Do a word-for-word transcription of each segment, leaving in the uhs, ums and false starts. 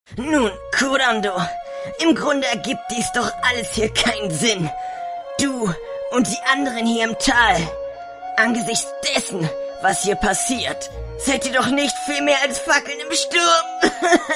Nun, Kurando, im Grunde ergibt dies doch alles hier keinen Sinn. Du und die anderen hier im Tal. Angesichts dessen, was hier passiert, seid ihr doch nicht viel mehr als Fackeln im Sturm.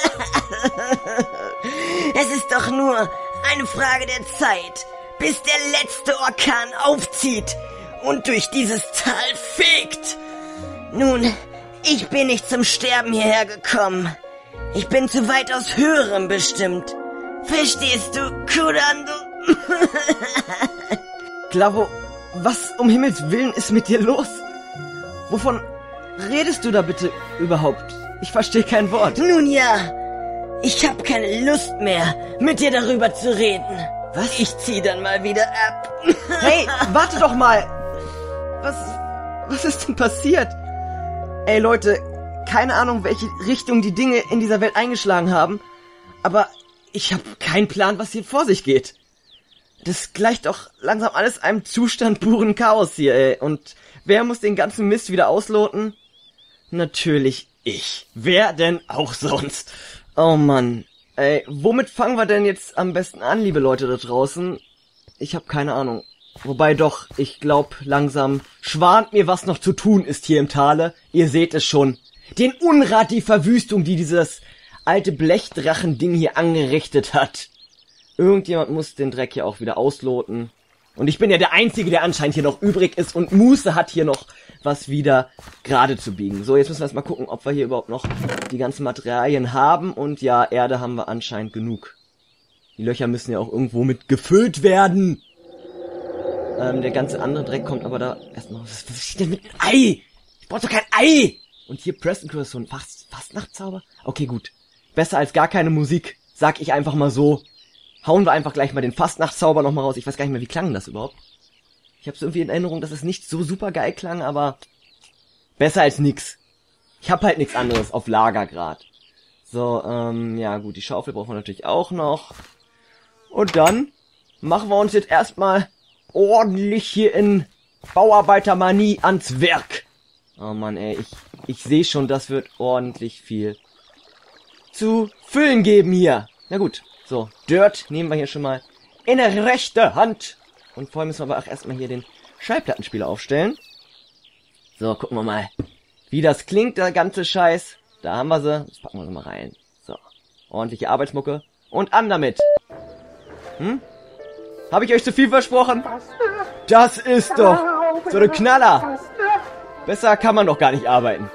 Es ist doch nur eine Frage der Zeit, bis der letzte Orkan aufzieht und durch dieses Tal fegt. Nun, ich bin nicht zum Sterben hierher gekommen. Ich bin zu weit aus Höherem bestimmt. Verstehst du, Kurando? Klavo, was um Himmels Willen ist mit dir los? Wovon redest du da bitte überhaupt? Ich verstehe kein Wort. Nun ja, ich hab keine Lust mehr, mit dir darüber zu reden. Was? Ich zieh dann mal wieder ab. Hey, warte doch mal! Was, was ist denn passiert? Ey Leute, keine Ahnung, welche Richtung die Dinge in dieser Welt eingeschlagen haben, aber ich habe keinen Plan, was hier vor sich geht. Das gleicht doch langsam alles einem Zustand puren Chaos hier, ey. Und wer muss den ganzen Mist wieder ausloten? Natürlich ich. Wer denn auch sonst? Oh Mann. Ey, womit fangen wir denn jetzt am besten an, liebe Leute da draußen? Ich habe keine Ahnung. Wobei doch, ich glaub, langsam schwant mir, was noch zu tun ist hier im Tale. Ihr seht es schon. Den Unrat, die Verwüstung, die dieses alte Blechdrachen-Ding hier angerichtet hat. Irgendjemand muss den Dreck hier auch wieder ausloten. Und ich bin ja der Einzige, der anscheinend hier noch übrig ist. Und Muße hat hier noch was wieder gerade zu biegen. So, jetzt müssen wir erst mal gucken, ob wir hier überhaupt noch die ganzen Materialien haben. Und ja, Erde haben wir anscheinend genug. Die Löcher müssen ja auch irgendwo mit gefüllt werden. Ähm, der ganze andere Dreck kommt aber da erstmal. Was, was ist denn mit einem Ei? Ich brauch doch kein Ei! Und hier Preston Curse, so ein Fast Fastnachtzauber? Okay, gut. Besser als gar keine Musik, sag ich einfach mal so. Hauen wir einfach gleich mal den Fastnachtzauber nochmal raus. Ich weiß gar nicht mehr, wie klang das überhaupt. Ich habe so irgendwie in Erinnerung, dass es nicht so super geil klang, aber besser als nix. Ich hab halt nichts anderes auf Lager grad. So, ähm, ja gut, die Schaufel brauchen wir natürlich auch noch. Und dann machen wir uns jetzt erstmal ordentlich hier in Bauarbeitermanie ans Werk. Oh Mann, ey, ich, ich sehe schon, das wird ordentlich viel zu füllen geben hier. Na gut, so, Dirt nehmen wir hier schon mal in der rechte Hand. Und vorher müssen wir aber auch erstmal hier den Schallplattenspieler aufstellen. So, gucken wir mal, wie das klingt, der ganze Scheiß. Da haben wir sie, das packen wir sie mal rein. So, ordentliche Arbeitsmucke und an damit. Hm? Habe ich euch zu viel versprochen? Das ist doch so eine Knaller. Besser kann man doch gar nicht arbeiten.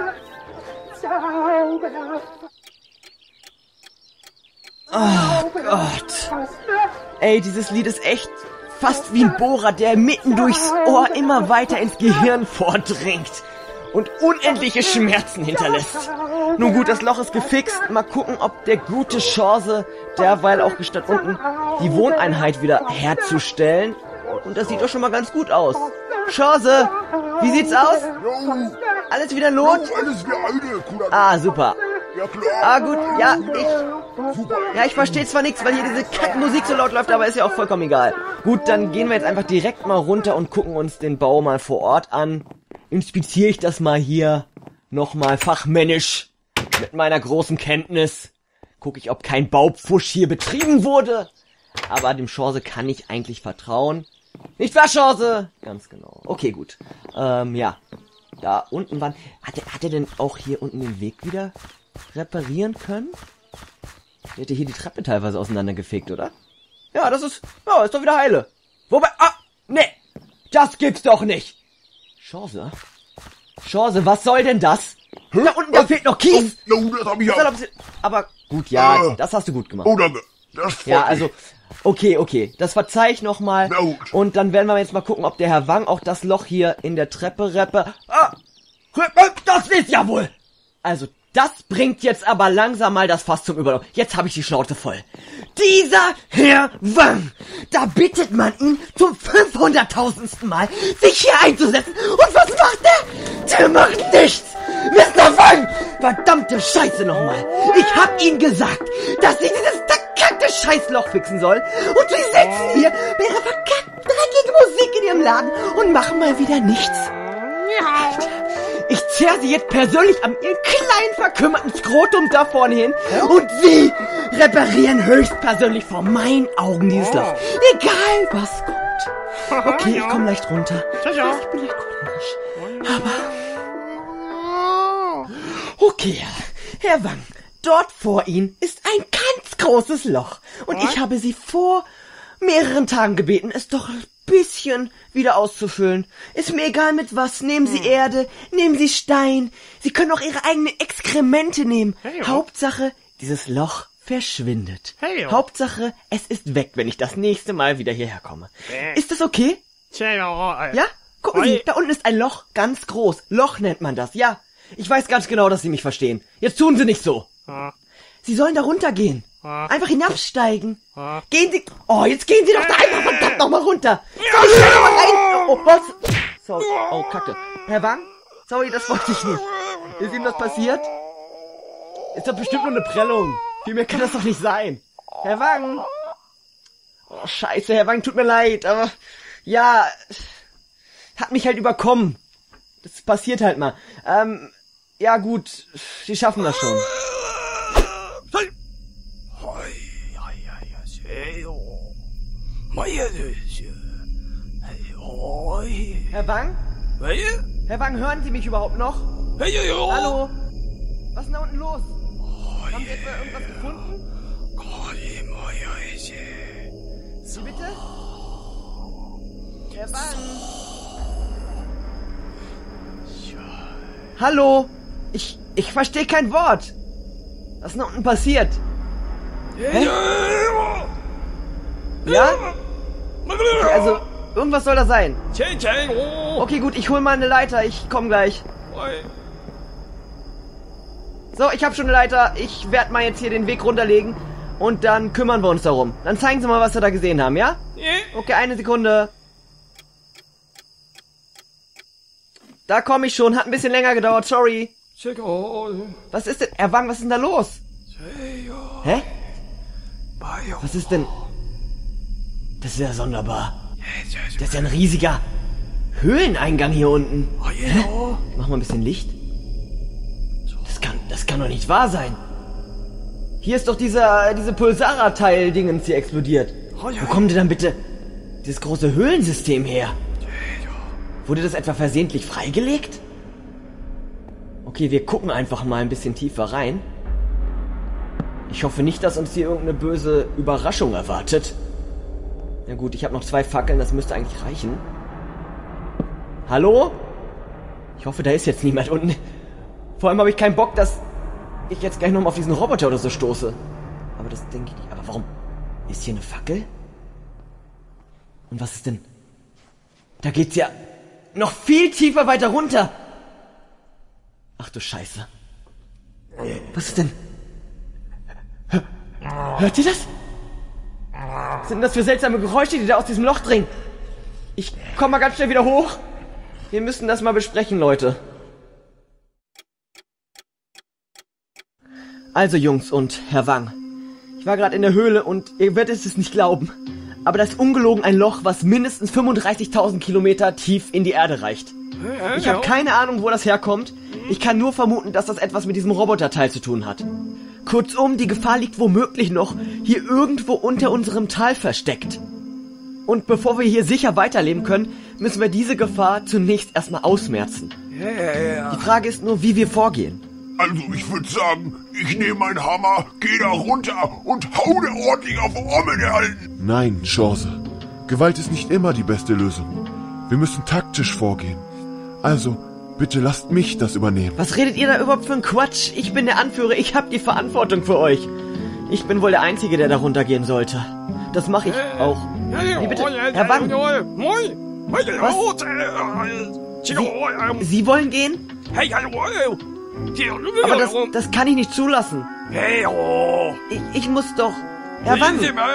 Oh Gott. Ey, dieses Lied ist echt fast wie ein Bohrer, der mitten durchs Ohr immer weiter ins Gehirn vordringt und unendliche Schmerzen hinterlässt. Nun gut, das Loch ist gefixt. Mal gucken, ob der gute Chance derweil auch gestattet, unten die Wohneinheit wieder herzustellen. Und das sieht doch schon mal ganz gut aus. Chance, wie sieht's aus? Alles wieder Lot? Alles wie eine, Ah, super. Ja klar. Ah, gut, ja, ich... Ja, ich verstehe zwar nichts, weil hier diese Kackmusik so laut läuft, aber ist ja auch vollkommen egal. Gut, dann gehen wir jetzt einfach direkt mal runter und gucken uns den Bau mal vor Ort an. Inspiziere ich das mal hier nochmal fachmännisch mit meiner großen Kenntnis. Gucke ich, ob kein Baupfusch hier betrieben wurde. Aber dem Chance kann ich eigentlich vertrauen. Nicht wahr, Chance? Ganz genau. Okay, gut. Ähm, ja. Da unten waren... Hat er, hat er denn auch hier unten den Weg wieder reparieren können? Der hätte hier die Treppe teilweise auseinandergefegt, oder? Ja, das ist... Ja, ist doch wieder heile. Wobei... Ah! Nee! Das gibt's doch nicht! Chance? Chance, was soll denn das? Hä? Da unten, da fehlt noch Kies! Oh, no, das hab ich Das ja. soll doch- Aber gut, ja, Äh. das hast du gut gemacht. Oh, danke. Das freut Ja, mich. also, okay, okay, das verzeih ich nochmal. Na gut. Und dann werden wir jetzt mal gucken, ob der Herr Wang auch das Loch hier in der Treppe reppe... Ah! Das ist ja wohl! Also, das bringt jetzt aber langsam mal das Fass zum Überlauf. Jetzt habe ich die Schnauze voll. Dieser Herr Wang, da bittet man ihn zum fünfhunderttausendsten Mal, sich hier einzusetzen. Und was macht er? Der macht nichts! Mister Wang! Verdammte Scheiße nochmal! Ich hab ihm gesagt, dass ich dieses verkackte Scheißloch fixen soll. Und sie sitzen hier mit ihrer verkackten, dreckigen Musik in ihrem Laden und machen mal wieder nichts. Alter, Ich zerr sie jetzt persönlich an ihren kleinen verkümmerten Skrotum da vorne hin und sie reparieren höchstpersönlich vor meinen Augen dieses Loch. Egal was kommt. Okay, ich komme leicht runter. Ich bin leicht komisch. Aber... Okay, Herr Wang, dort vor Ihnen ist ein ganz großes Loch. Und ich habe Sie vor mehreren Tagen gebeten, es doch ein bisschen wieder auszufüllen. Ist mir egal mit was. Nehmen Sie Erde, nehmen Sie Stein. Sie können auch Ihre eigenen Exkremente nehmen. Hey, Hauptsache, dieses Loch verschwindet. Hey, Hauptsache, es ist weg, wenn ich das nächste Mal wieder hierher komme. Äh. Ist das okay? Ja? Gucken Sie, da unten ist ein Loch, ganz groß. Loch nennt man das, ja. Ich weiß ganz genau, dass Sie mich verstehen. Jetzt tun Sie nicht so. Sie sollen da runtergehen. Einfach hinabsteigen. Gehen Sie... Oh, jetzt gehen Sie doch da einfach verdammt nochmal runter. So, schnell noch mal rein. Oh, was? So, oh, Kacke. Herr Wang? Sorry, das wollte ich nicht. Ist Ihnen das passiert? Ist doch bestimmt nur eine Prellung. Viel mehr kann das doch nicht sein. Herr Wang? Oh, scheiße, Herr Wang, tut mir leid, aber... Ja... Hat mich halt überkommen. Das passiert halt mal. Ähm... Ja gut, Sie schaffen das schon. Herr Wang? Herr Wang, hören Sie mich überhaupt noch? Hallo? Was ist denn da unten los? Haben Sie etwa irgendwas gefunden? Wie bitte? Herr Wang? Hallo? Ich, ich verstehe kein Wort. Was ist da unten passiert? Hä? Ja? Okay, also, irgendwas soll da sein. Okay, gut, ich hol mal eine Leiter. Ich komm gleich. So, ich habe schon eine Leiter. Ich werde mal jetzt hier den Weg runterlegen. Und dann kümmern wir uns darum. Dann zeigen Sie mal, was Sie da gesehen haben, ja? Okay, eine Sekunde. Da komme ich schon. Hat ein bisschen länger gedauert, sorry. Was ist denn? Herr Wang, was ist denn da los? Hä? Was ist denn? Das ist ja sonderbar. Das ist ja ein riesiger Höhleneingang hier unten. Hä? Mach mal ein bisschen Licht. Das kann, das kann doch nicht wahr sein. Hier ist doch dieser, diese Pulsara-Teil-Dingens hier explodiert. Wo kommt denn dann bitte dieses große Höhlensystem her? Wurde das etwa versehentlich freigelegt? Okay, wir gucken einfach mal ein bisschen tiefer rein. Ich hoffe nicht, dass uns hier irgendeine böse Überraschung erwartet. Na gut, ich habe noch zwei Fackeln, das müsste eigentlich reichen. Hallo? Ich hoffe, da ist jetzt niemand unten. Vor allem habe ich keinen Bock, dass ich jetzt gleich nochmal auf diesen Roboter oder so stoße. Aber das denke ich nicht. Aber warum? Ist hier eine Fackel? Und was ist denn? Da geht's ja noch viel tiefer weiter runter. Ach du Scheiße. Was ist denn? Hört ihr das? Was sind denn das für seltsame Geräusche, die da aus diesem Loch dringen? Ich komm mal ganz schnell wieder hoch. Wir müssen das mal besprechen, Leute. Also Jungs und Herr Wang, ich war gerade in der Höhle und ihr werdet es nicht glauben, aber das ist ungelogen ein Loch, was mindestens fünfunddreißigtausend Kilometer tief in die Erde reicht. Ich habe keine Ahnung, wo das herkommt. Ich kann nur vermuten, dass das etwas mit diesem Roboterteil zu tun hat. Kurzum, die Gefahr liegt womöglich noch hier irgendwo unter unserem Tal versteckt. Und bevor wir hier sicher weiterleben können, müssen wir diese Gefahr zunächst erstmal ausmerzen. Die Frage ist nur, wie wir vorgehen. Also ich würde sagen, ich nehme meinen Hammer, gehe da runter und hau dir ordentlich auf den Rommel, der Alten. Nein, Chance. Gewalt ist nicht immer die beste Lösung. Wir müssen taktisch vorgehen. Also, bitte lasst mich das übernehmen. Was redet ihr da überhaupt für ein Quatsch? Ich bin der Anführer, ich habe die Verantwortung für euch. Ich bin wohl der Einzige, der da runtergehen sollte. Das mache ich auch. Wie bitte? Herr Wang? Was? Sie, Sie wollen gehen? Aber das, das kann ich nicht zulassen. Ich, ich muss doch... Herr Wang!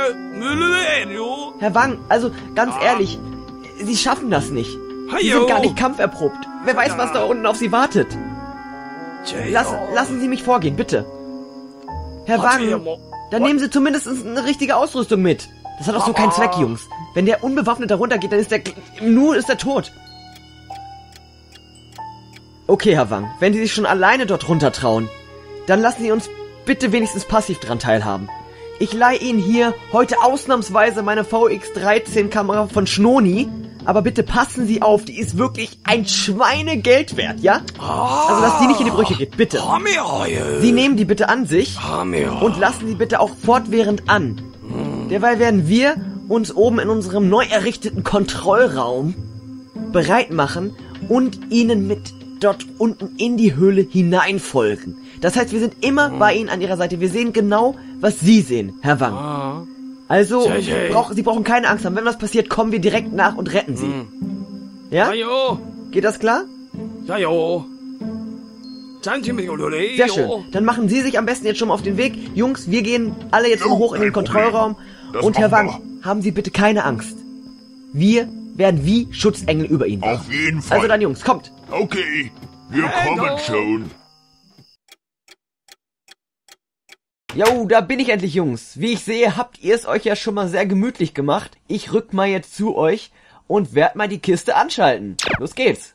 Herr Wang, also ganz ehrlich, Sie schaffen das nicht. Sie sind gar nicht kampferprobt. Wer weiß, was da unten auf Sie wartet. Lass, lassen Sie mich vorgehen, bitte. Herr Wang, dann nehmen Sie zumindest eine richtige Ausrüstung mit. Das hat doch so keinen Zweck, Jungs. Wenn der unbewaffnet da runtergeht, dann ist der... Nur ist er tot. Okay, Herr Wang, wenn Sie sich schon alleine dort runter trauen, dann lassen Sie uns bitte wenigstens passiv dran teilhaben. Ich leihe Ihnen hier heute ausnahmsweise meine V X dreizehn Kamera von Schnoni, aber bitte passen Sie auf, die ist wirklich ein Schweinegeld wert, ja? Also, dass die nicht in die Brüche geht, bitte. Sie nehmen die bitte an sich und lassen sie bitte auch fortwährend an. Derweil werden wir uns oben in unserem neu errichteten Kontrollraum bereit machen und Ihnen mit dort unten in die Höhle hineinfolgen. Das heißt, wir sind immer bei Ihnen an Ihrer Seite. Wir sehen genau, was Sie sehen, Herr Wang. Also, brauch, Sie brauchen keine Angst haben. Wenn was passiert, kommen wir direkt nach und retten Sie. Ja? Geht das klar? Sehr schön. Dann machen Sie sich am besten jetzt schon mal auf den Weg. Jungs, wir gehen alle jetzt mal hoch in den Kontrollraum. Und Herr Wang, haben Sie bitte keine Angst. Wir werden wie Schutzengel über Ihnen. Auf jeden Fall. Also dann, Jungs, kommt. Okay, wir kommen schon. Jo, da bin ich endlich, Jungs. Wie ich sehe, habt ihr es euch ja schon mal sehr gemütlich gemacht. Ich rück mal jetzt zu euch und werd mal die Kiste anschalten. Los geht's.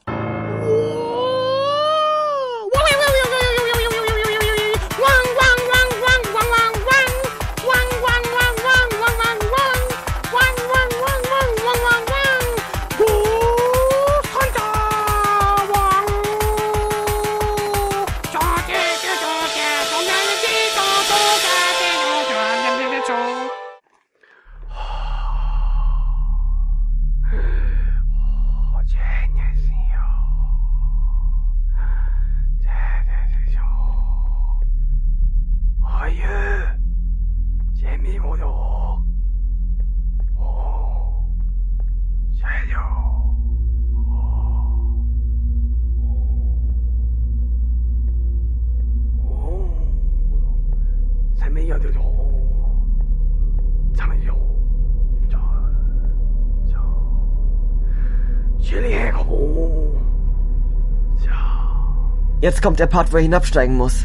Jetzt kommt der Part, wo er hinabsteigen muss.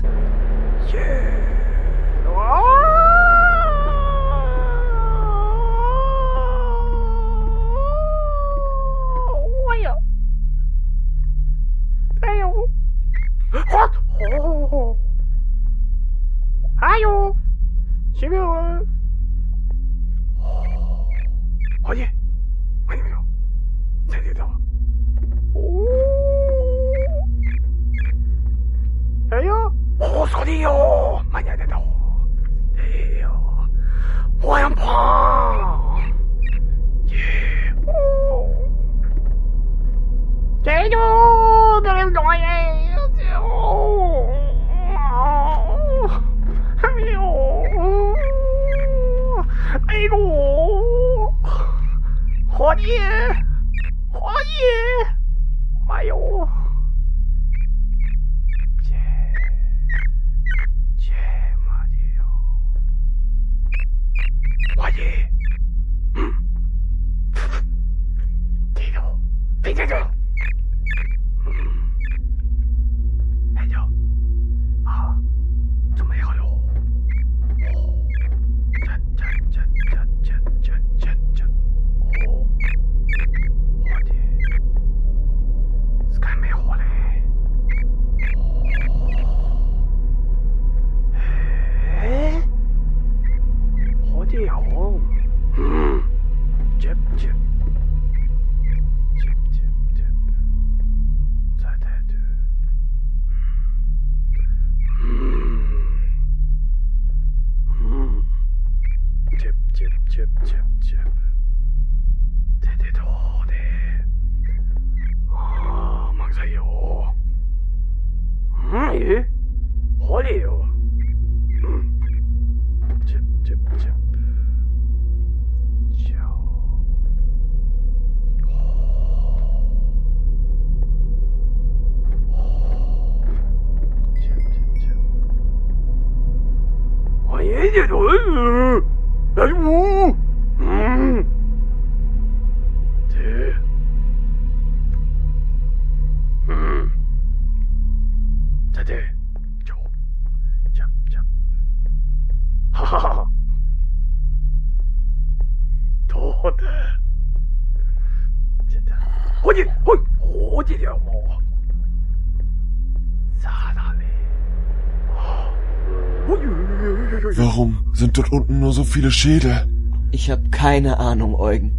Warum sind dort unten nur so viele Schädel? Ich habe keine Ahnung, Eugen.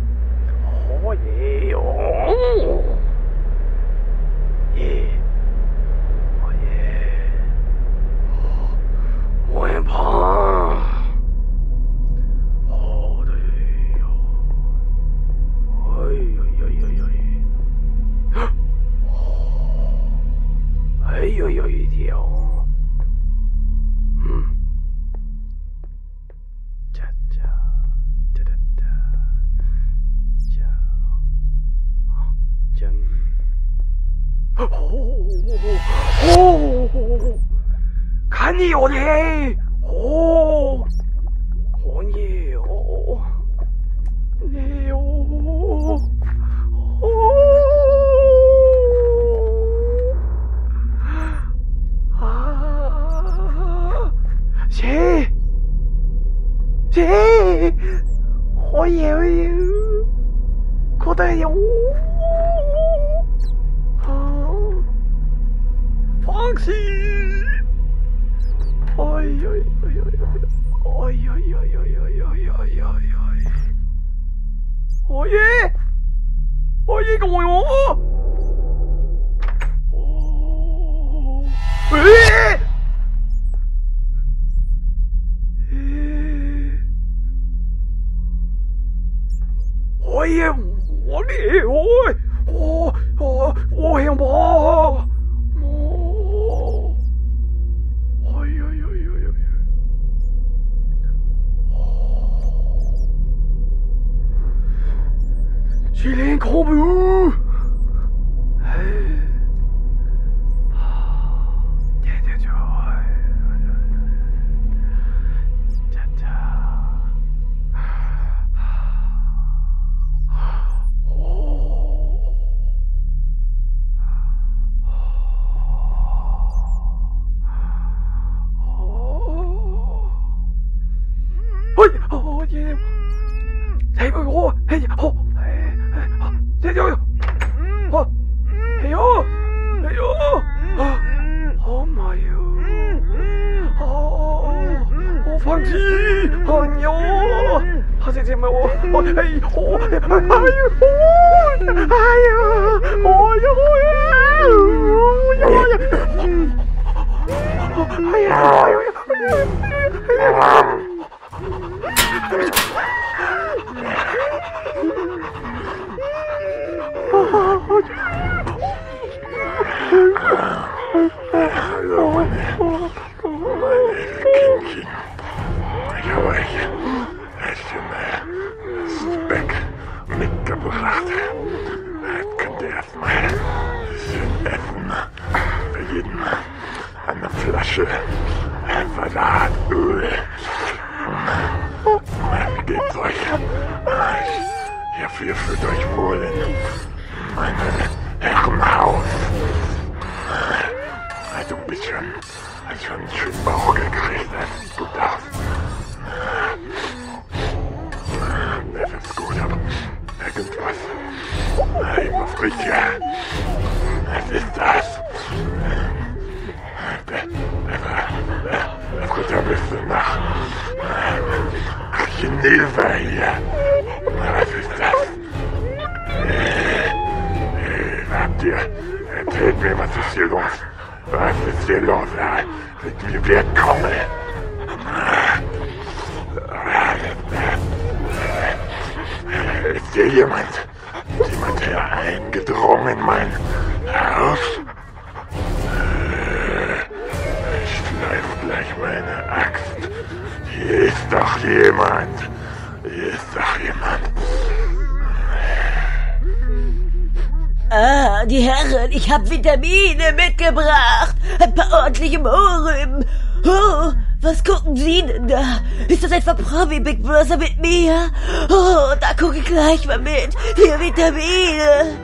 Ah, die Herren, ich hab Vitamine mitgebracht. Ein paar ordentliche Mohrrüben. Oh, was gucken Sie denn da? Ist das etwa Promi Big Brother mit mir? Oh, da gucke ich gleich mal mit. Hier Vitamine.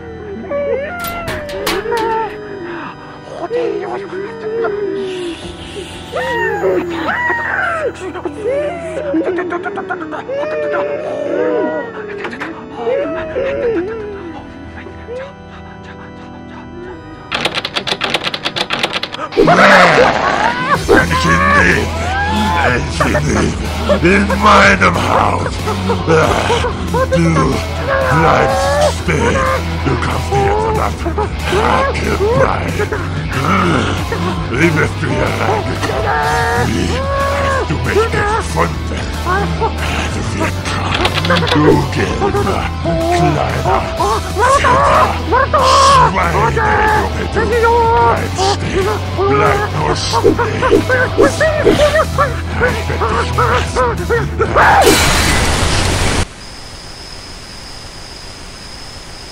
Wenn ich ihn nicht Scheiße, in meinem Haus. Du bleibst stehen. Du kommst hier verdammt Hakebein. Wie bist du hier reingekommen? Wie hast du mich gefunden? Du Wirtkram, du gelber, kleiner, fetter Schweinejunge, du bleib stehen. Bleib nur stehen. Ich werd dich fressen.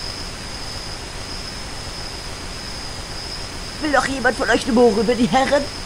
Will doch jemand von euch eine Moore über die Herren?